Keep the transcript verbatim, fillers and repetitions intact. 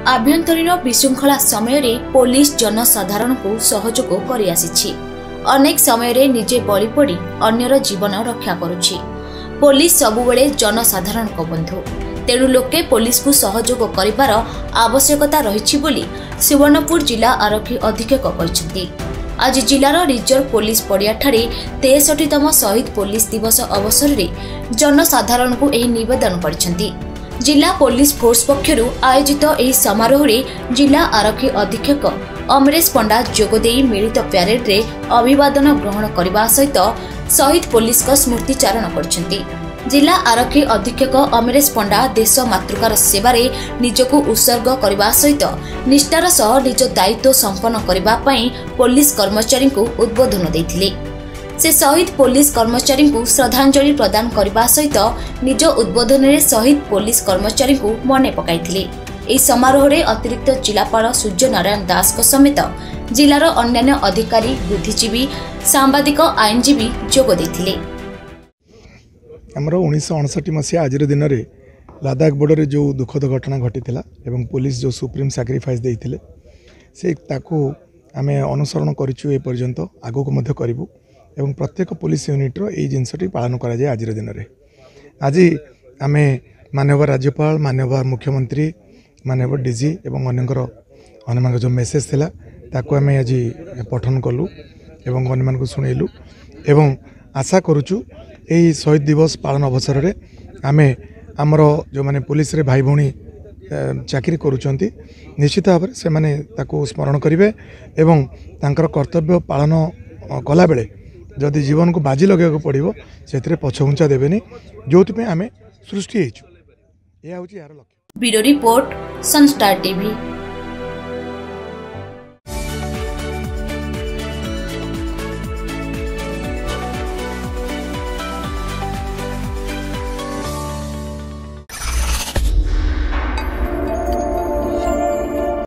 आभ्यंतरीण विशृंखला समय पुलिस जनसाधारण को सहयोग कर आसी अनेक समय निजे बलि पड़ी अन्यर जीवन रक्षा करुछि। पुलिस सबुबले जनसाधारण को बंधु, तेणु लोके पुलिस को सहयोग करिबार आवश्यकता रहिछि बोली सुवर्णपुर जिला आरक्षी अधीक्षक कहते। आज जिलार रिजर्व पुलिस पड़िया ठारे तेसठीतम शहीद पुलिस दिवस अवसर में जनसाधारण को यह निवेदन करछन्ति। जिला पुलिस फोर्स पक्षरु आयोजित यह समारोह में जिला आरक्षी अधीक्षक अमरेश पंडा जोगदे मिलित प्यारेड रे अभिवादन ग्रहण करने सहित शहीद पुलिस का स्मृतिचारण करछन्ति। जिला आरक्षी अधीक्षक अमरेश पंडा देश मातृकार सेवारे निजको उत्सर्ग करने सहित निष्ठार सह निज दायित्व संपन्न करने पुलिस कर्मचारी को उद्बोधन देथिले। से शहीद पुलिस कर्मचारी को श्रद्धांजलि प्रदान करने सहित निज उद्बोधन में शहीद पुलिस कर्मचारी को मने पकाइथिले। एही समारोह रे अतिरिक्त जिलापाल सूर्य नारायण दास को समेत जिलार अन्यान्य अधिकारी, बुद्धिजीवी, सांबादिक, आईनजीवी जोग देथिले। आमर उन्नीस अड़सठ मसीहा आज दिन में लद्दाख बॉर्डर जो दुखद घटना घटी एवं पुलिस जो सुप्रीम सैक्रिफाइस देइथिले से ताकू आमे अनुसरण करिछु। ए पर्यंत आगो को मध्य करिवु एवं प्रत्येक पुलिस यूनिट्र यही जिनसटी पालन करा जाए। आज दिन में आज आमे माननीय राज्यपाल, माननीय मुख्यमंत्री, माननीय डीजी एवं अन्यकर अन्य जो मेसेज थिला ताकू आमे आज पठन कलु एवं अन्य को सुनेलु एवं आशा करुचु यही शहीद दिवस पालन अवसर में आमे आमर जो माने पुलिस रे भाई भौणी चाकरी करुचंती निश्चित भाव से माने ताकू स्मरण करेंगे एवं तांकर कर्तव्य पालन कला बेले जदि जीवन को बाजी लगे पड़ो से पछघुंचा देवेनि जो आम सृष्टि। यह हूँ यार Lakshya. Bureau report Sunstar TV.